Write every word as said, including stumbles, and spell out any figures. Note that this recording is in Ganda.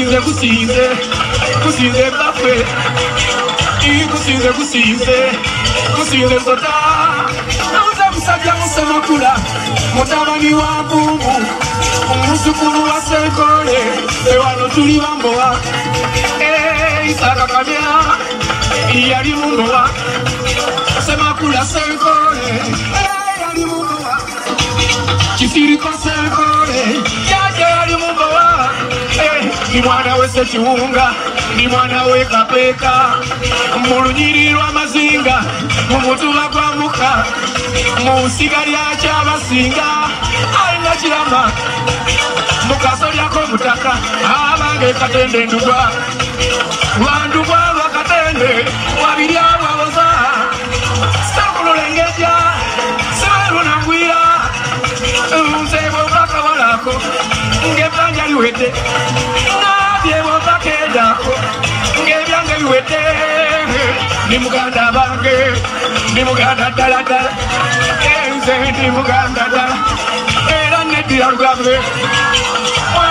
kusinze kusinze kusinze bafe kusinze kusinze kusinze sota nauza musajja musemakula mutabani wa Mpumu umuzukulu wa Senkole ewano tuli bambowa Isaka Kamya yali mumbowa Semakula Senkole yali mumbowa Kisiriko Senkole yali mumbowa ni mwana we Sekiwunga ni mwana we Kapeka mu lunyiri lw'amazinga mu mutuba gwa muka mu nsiga lya Kyabasinga alina kirama mu kasolyako mutaka abange Katende Ndugwa Wandugwa lwa Katende wabiri abawoza Sekululengeja Seweru Nangwira Nzebo Bakabalako Ngebanja liwete Nabyebo Bakedako Ngebyange liwete Ni muganda bange Ni muganda dala dala Enze ni muganda dala Era nedira rugabwe